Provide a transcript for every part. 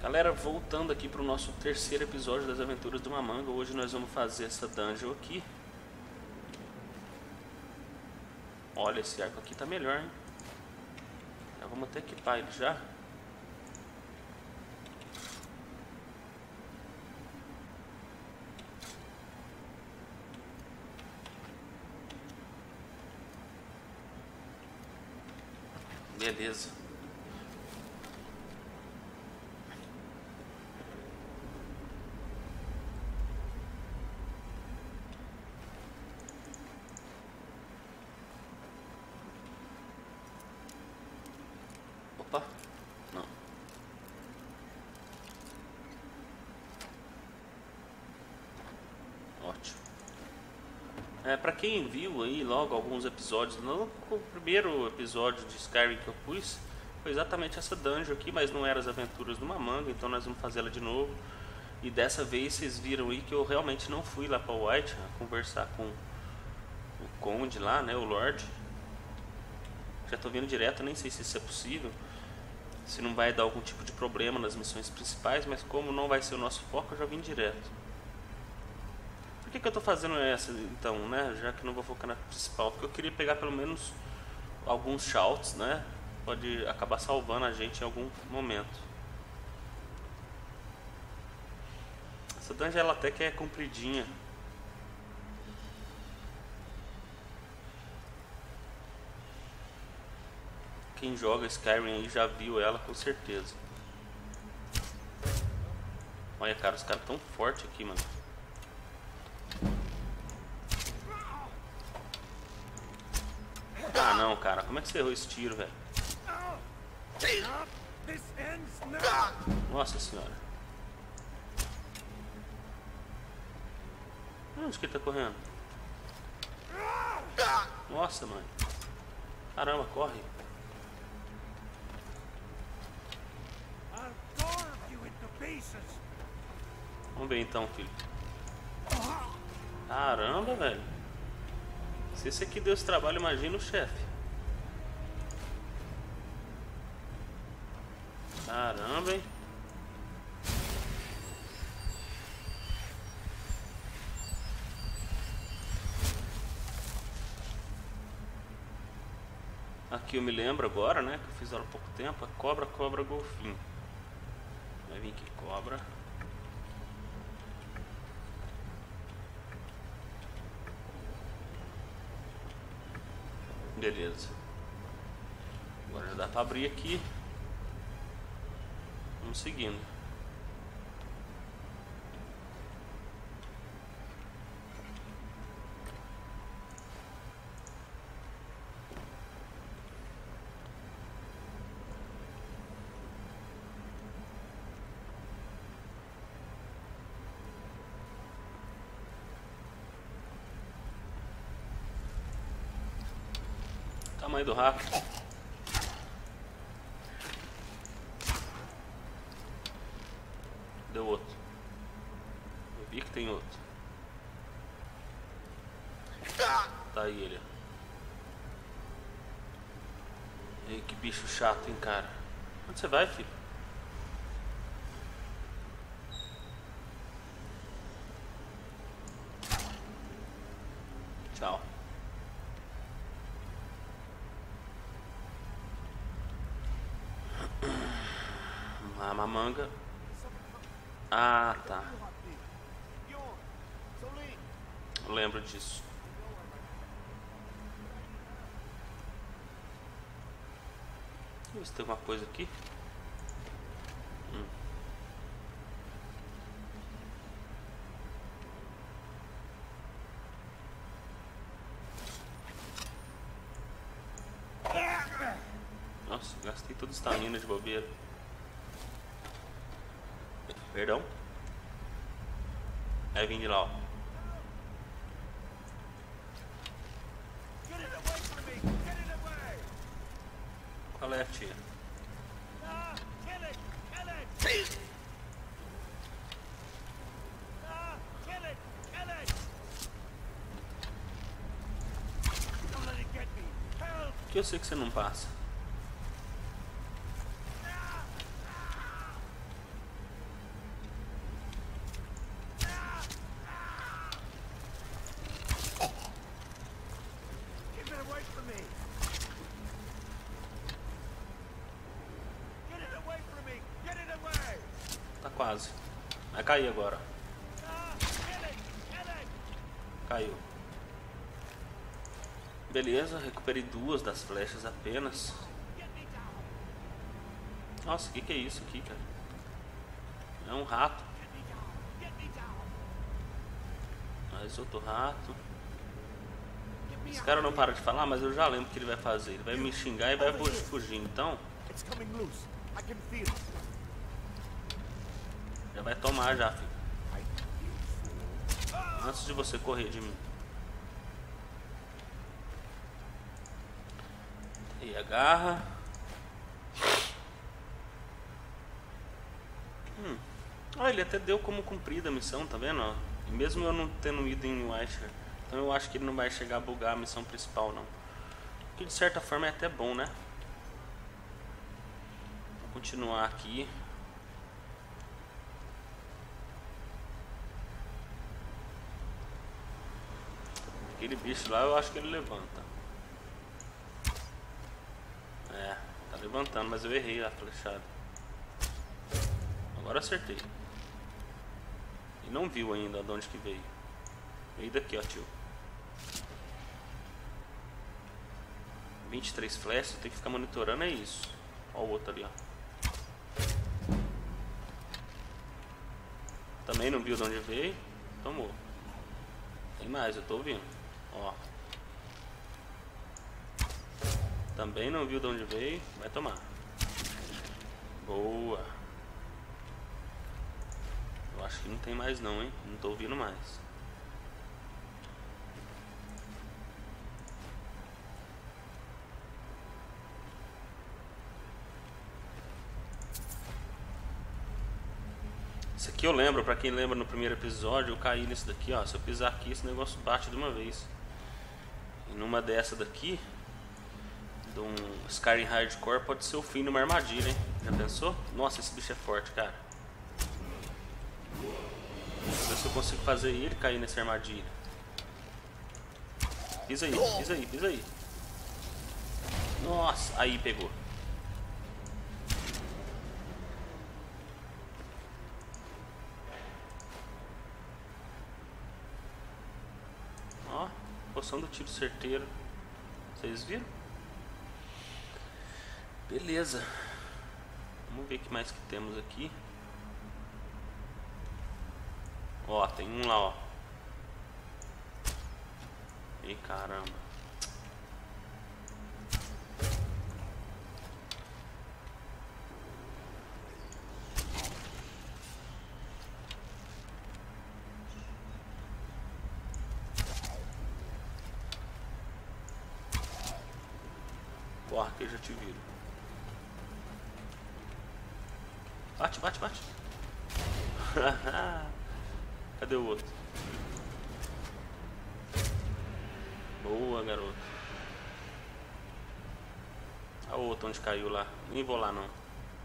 Galera, voltando aqui para o nosso terceiro episódio das Aventuras do Mamanga. Hoje nós vamos fazer essa dungeon aqui. Olha, esse arco aqui tá melhor, hein? Já vamos até equipar ele já. Beleza. Opa, não. Ótimo. Pra quem viu aí logo alguns episódios, o primeiro episódio de Skyrim que eu pus foi exatamente essa dungeon aqui, mas não era as Aventuras do Mamanga, então nós vamos fazer ela de novo. E dessa vez vocês viram aí que eu realmente não fui lá para White a conversar com o Conde lá, né, o Lorde. Já tô vindo direto, nem sei se isso é possível, se não vai dar algum tipo de problema nas missões principais, mas como não vai ser o nosso foco, eu já vim direto. Por que eu tô fazendo essa então, né? Já que não vou focar na principal, porque eu queria pegar pelo menos alguns shouts, né? Pode acabar salvando a gente em algum momento. Essa dungeon ela até que é compridinha. Quem joga Skyrim aí já viu ela com certeza. Olha, cara, os caras tão fortes aqui, mano. Ah não, cara, como é que você errou esse tiro, velho? Nossa senhora. Onde que ele tá correndo? Nossa, mãe. Caramba, corre. Vamos ver então, filho. Caramba, velho. Se esse aqui deu esse trabalho, imagina o chefe. Caramba, hein? Aqui eu me lembro agora, né? Que eu fiz ela há pouco tempo. A cobra, cobra, golfinho. Vai vir aqui, cobra. Beleza. Agora já dá pra abrir aqui. Vamos seguindo. Tamanho do rato. Deu outro. Eu vi que tem outro. Tá aí ele. Ei, que bicho chato, hein, cara. Onde você vai, filho? Tchau. A mamanga. Ah, tá. Eu lembro disso. Deixa eu ver se tem alguma coisa aqui. Nossa, gastei toda a estamina de bobeira. Perdão. Aí vim de lá, ó. Qual é a tia? Que eu sei que você não passa. quase. Vai cair agora. Caiu. Beleza, recuperei 2 das flechas apenas. Nossa, o que é isso aqui, cara? É um rato. Mais outro rato. Esse cara não para de falar, mas eu já lembro o que ele vai fazer. Ele vai me xingar e vai fugir, então... Já vai tomar já, filho. Antes de você correr de mim. E agarra. Olha, ele até deu como cumprida a missão, tá vendo? Ó? E mesmo eu não tendo ido em Wisher, então eu acho que ele não vai chegar a bugar a missão principal, não. O que de certa forma é até bom, né? Vou continuar aqui. Aquele bicho lá, eu acho que ele levanta. É, tá levantando, mas eu errei a flechada. Agora acertei. E não viu ainda de onde que veio. Veio daqui, ó, tio. 23 flechas, tem que ficar monitorando, é isso. Ó o outro ali, ó. Também não viu de onde veio. Tomou. Tem mais, eu tô ouvindo. Ó. Também não viu de onde veio. Vai tomar. Boa. Eu acho que não tem mais não, hein? Não tô ouvindo mais. Isso aqui eu lembro, pra quem lembra no primeiro episódio, eu caí nesse daqui, ó. Se eu pisar aqui, esse negócio bate de uma vez. E numa dessa daqui, de um Skyrim Hardcore, pode ser o fim de uma armadilha, hein? Já pensou? Nossa, esse bicho é forte, cara. Vou ver se eu consigo fazer ele cair nessa armadilha. Pisa aí, pisa aí, pisa aí. Nossa, aí pegou. Ó, poção do tiro certeiro. Vocês viram? Beleza. Vamos ver o que mais que temos aqui. Ó, tem um lá, ó. Ih, caramba. Porra, que eu já te viro. Bate, bate, bate. Cadê o outro? Boa, garoto. A outra onde caiu lá. Nem vou lá não.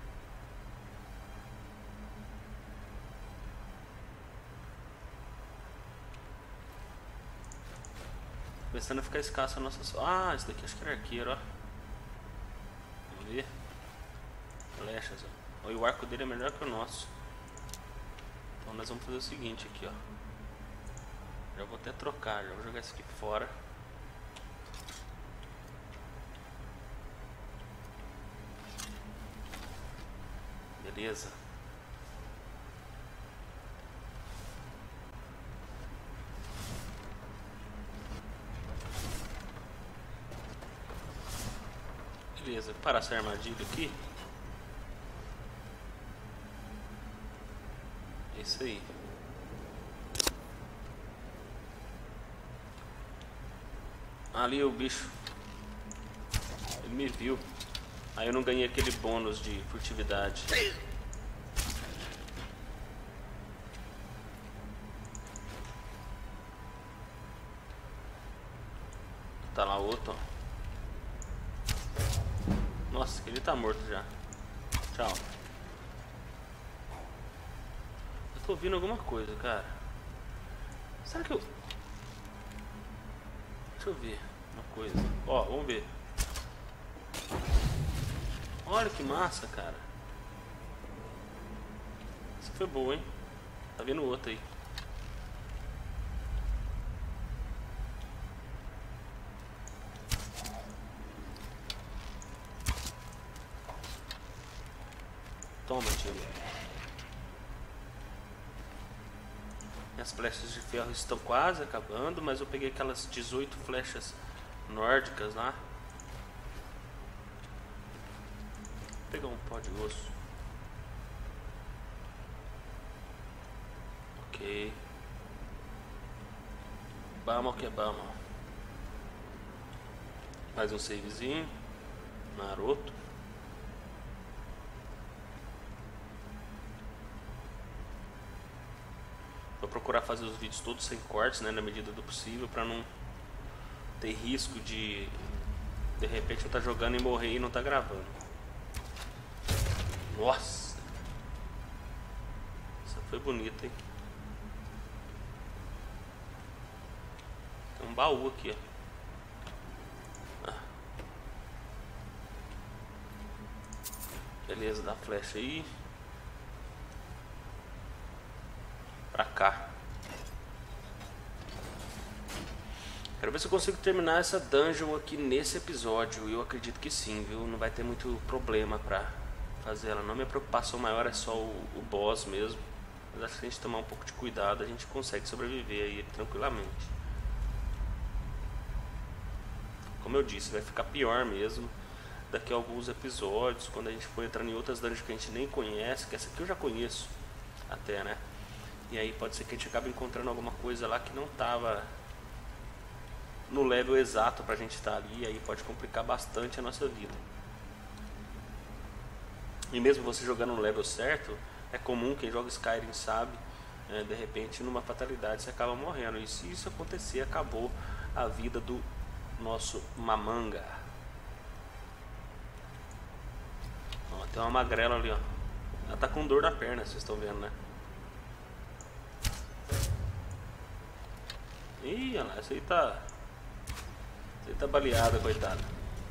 Começando a ficar escassa a nossa... Ah, esse daqui acho que era arqueiro, ó. Vamos ver. Flechas, ó. E o arco dele é melhor que o nosso. Então nós vamos fazer o seguinte aqui, ó. Já vou até trocar, já vou jogar isso aqui fora. Beleza. Beleza, para essa armadilha aqui. É isso aí. Ali o bicho. Ele me viu. Aí eu não ganhei aquele bônus de furtividade. Tá lá outro, ó. Nossa, ele tá morto já. Tchau. Eu tô ouvindo alguma coisa, cara. Será que eu... Deixa eu ver uma coisa. Ó, vamos ver. Olha que massa, cara. Essa foi boa, hein? Tá vendo outra aí. Toma, tio. Minhas flechas de ferro estão quase acabando, mas eu peguei aquelas 18 flechas nórdicas lá. Vou pegar um pó de osso. Ok. Vamos que vamos. Mais um savezinho. Maroto. Vou procurar fazer os vídeos todos sem cortes, né, na medida do possível, pra não ter risco de repente eu estar jogando e morrer e não tá gravando. Nossa! Essa foi bonita, hein? Tem um baú aqui, ó. Beleza, dá flecha aí. Pra cá. Quero ver se eu consigo terminar essa dungeon aqui nesse episódio. Eu acredito que sim, viu? Não vai ter muito problema pra fazer ela. Não, minha preocupação maior é só o boss mesmo. Mas acho que se a gente tomar um pouco de cuidado, a gente consegue sobreviver aí tranquilamente. Como eu disse, vai ficar pior mesmo daqui a alguns episódios, quando a gente for entrar em outras dungeons que a gente nem conhece, que essa aqui eu já conheço até, né? E aí pode ser que a gente acabe encontrando alguma coisa lá que não tava no level exato pra gente estar ali, e aí pode complicar bastante a nossa vida. E mesmo você jogando no level certo, é comum, quem joga Skyrim sabe, de repente numa fatalidade você acaba morrendo. E se isso acontecer, acabou a vida do nosso mamanga. Ó, tem uma magrela ali, ó. Ela tá com dor na perna, vocês estão vendo, né? Ih, olha lá, essa aí tá baleada, coitada.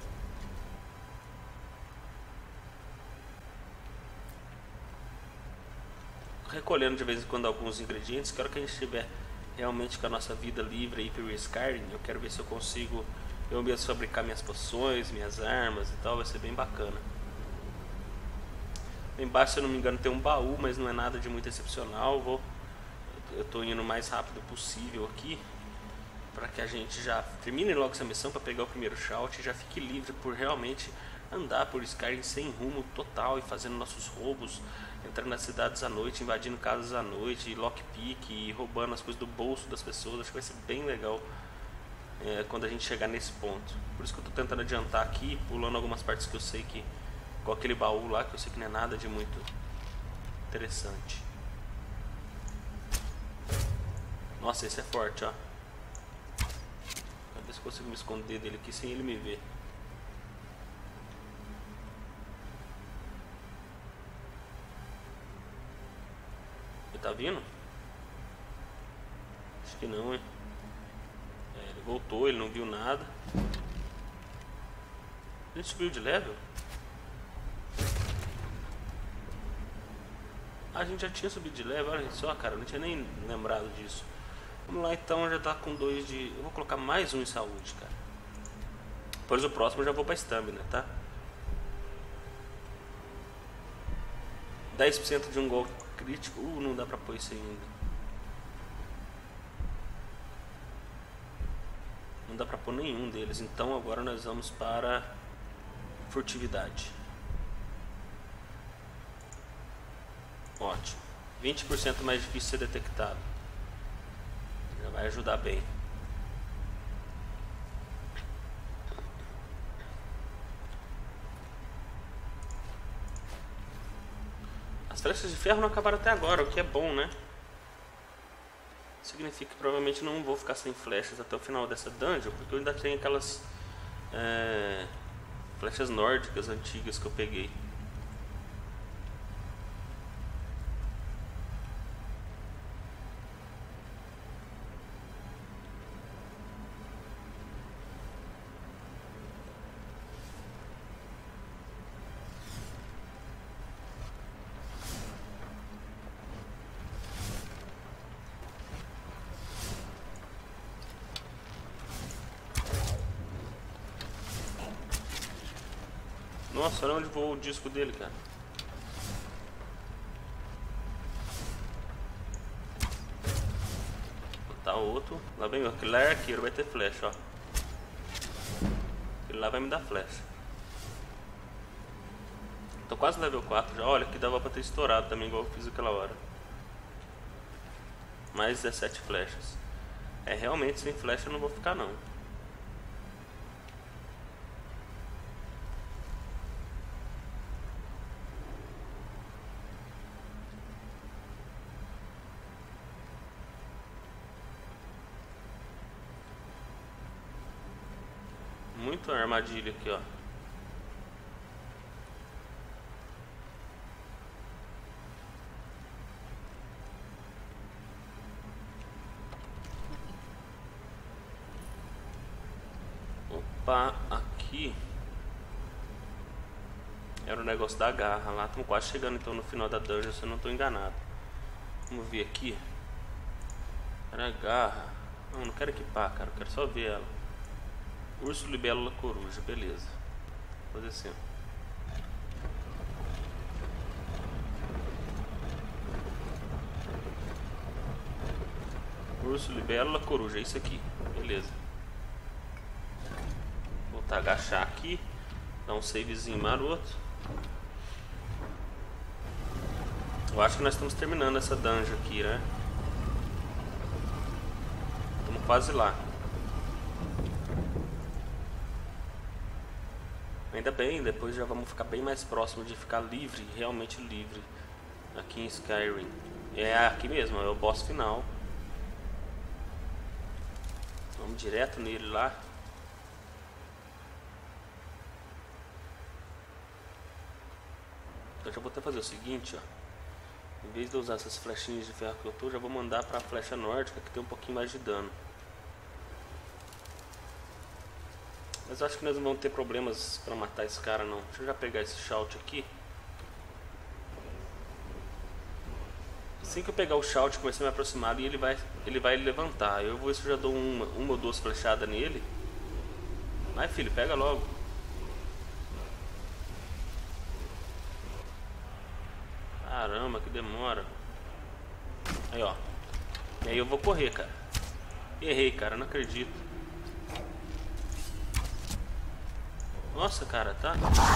Recolhendo de vez em quando alguns ingredientes. Quero que a gente estiver realmente com a nossa vida livre aí pelo Skyrim. Eu quero ver se eu consigo eu mesmo fabricar minhas poções, minhas armas e tal. Vai ser bem bacana. Lá embaixo, se eu não me engano, tem um baú, mas não é nada de muito excepcional. Eu tô indo o mais rápido possível aqui, para que a gente já termine logo essa missão, para pegar o primeiro shout e já fique livre por realmente andar por Skyrim sem rumo total e fazendo nossos roubos, entrando nas cidades à noite, invadindo casas à noite, lockpick e roubando as coisas do bolso das pessoas. Acho que vai ser bem legal quando a gente chegar nesse ponto. Por isso que eu tô tentando adiantar aqui, pulando algumas partes que eu sei que, com aquele baú lá, que eu sei que não é nada de muito interessante. Nossa, esse é forte, ó. Ver se eu consigo me esconder dele aqui sem ele me ver. Ele tá vindo? Acho que não, hein? Ele voltou, ele não viu nada. Ele subiu de level? A gente já tinha subido de level, olha só, cara, eu não tinha nem lembrado disso. Vamos lá então, já tá com 2 de... Eu vou colocar mais um em saúde, cara. Depois o próximo eu já vou pra stamina, tá? 10% de um golpe crítico. Não dá pra pôr isso ainda. Não dá pra pôr nenhum deles. Então agora nós vamos para furtividade. Ótimo. 20% mais difícil de ser detectado. Já vai ajudar bem. As flechas de ferro não acabaram até agora, o que é bom, né? Significa que provavelmente não vou ficar sem flechas até o final dessa dungeon, porque eu ainda tenho aquelas flechas nórdicas antigas que eu peguei. Nossa, olha onde voou o disco dele, cara. Tá outro. Lá vem o aquele lá é arqueiro, vai ter flecha, ó. Ele lá vai me dar flecha. Tô quase level 4 já. Olha, que dava pra ter estourado também, igual eu fiz aquela hora. Mais 17 flechas. É, realmente sem flecha eu não vou ficar não. Muito armadilha aqui, ó. Opa, aqui era o negócio da garra lá. Estamos quase chegando então no final da dungeon, se eu não estou enganado. Vamos ver aqui. Era a garra. Não quero equipar, cara. Eu quero só ver ela. Urso, libélula, coruja. Beleza. Vou fazer assim, ó. Urso, libélula, coruja. É isso aqui. Beleza. Vou agachar aqui. Dar um savezinho maroto. Eu acho que nós estamos terminando essa dungeon aqui, né? Estamos quase lá. Ainda bem, depois já vamos ficar bem mais próximo de ficar livre, realmente livre, aqui em Skyrim. É aqui mesmo, é o boss final. Vamos direto nele lá. Então já vou até fazer o seguinte, ó. Em vez de eu usar essas flechinhas de ferro que eu tô, já vou mandar para a flecha nórdica, que tem um pouquinho mais de dano. Mas eu acho que nós não vamos ter problemas para matar esse cara não. Deixa eu já pegar esse shout aqui. Assim que eu pegar o shout, comecei a me aproximar e ele vai levantar. Eu vou ver se eu já dou uma ou duas flechadas nele. Vai, filho, pega logo. Caramba, que demora. Aí, ó. E aí eu vou correr, cara. Errei, cara, não acredito. Nossa, cara, tá...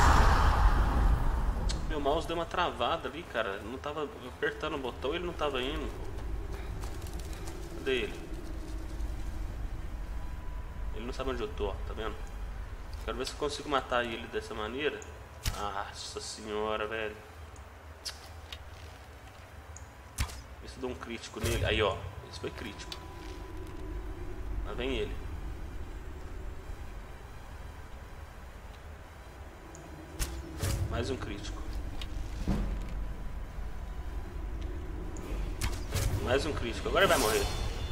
Meu mouse deu uma travada ali, cara. Não tava apertando o botão e ele não tava indo. Cadê ele? Ele não sabe onde eu tô, ó, tá vendo? Quero ver se eu consigo matar ele dessa maneira. Nossa senhora, velho. Vê se eu dou um crítico nele. Aí, ó. Isso foi crítico. Lá vem ele. Mais um crítico. Mais um crítico. Agora ele vai morrer.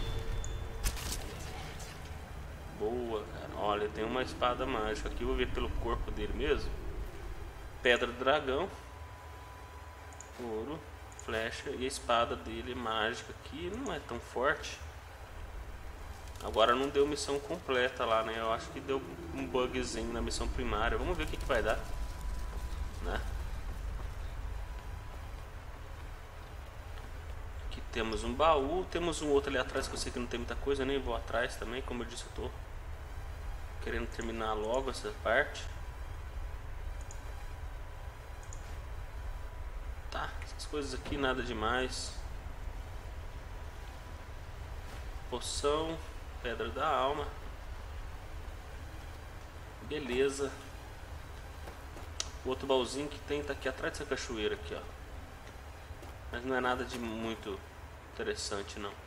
Boa, cara. Olha, tem uma espada mágica aqui. Vou ver pelo corpo dele mesmo. Pedra do dragão. Ouro. Flecha. E a espada dele mágica aqui. Não é tão forte. Agora não deu missão completa lá, né? Eu acho que deu um bugzinho na missão primária. Vamos ver o que vai dar. Né? Aqui temos um baú, temos um outro ali atrás que eu sei que não tem muita coisa, eu nem vou atrás também, como eu disse, eu tô querendo terminar logo essa parte. Tá, essas coisas aqui nada demais. Poção, pedra da alma. Beleza. O outro baúzinho que tem tá aqui atrás dessa cachoeira aqui, ó. Mas não é nada de muito interessante, não.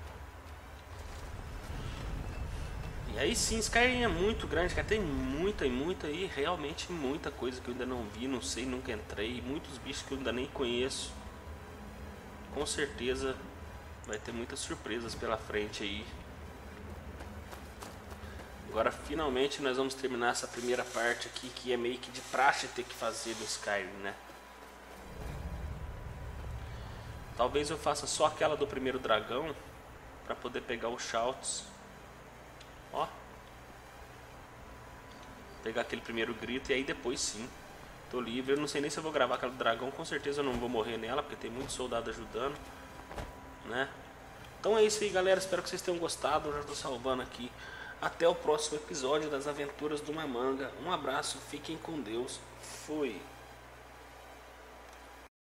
E aí sim, Skyrim é muito grande, cara. Tem muita e realmente muita coisa que eu ainda não vi, não sei, nunca entrei. Muitos bichos que eu ainda nem conheço. Com certeza vai ter muitas surpresas pela frente aí. Agora finalmente nós vamos terminar essa primeira parte aqui, que é meio que de praxe ter que fazer no Skyrim, né? Talvez eu faça só aquela do primeiro dragão, para poder pegar os shouts. Ó. Pegar aquele primeiro grito e aí depois sim Tô livre, eu não sei nem se eu vou gravar aquela do dragão, com certeza eu não vou morrer nela, porque tem muito soldado ajudando, né? Então é isso aí, galera, espero que vocês tenham gostado, eu já tô salvando aqui. Até o próximo episódio das Aventuras do Mamanga. Um abraço, fiquem com Deus, fui!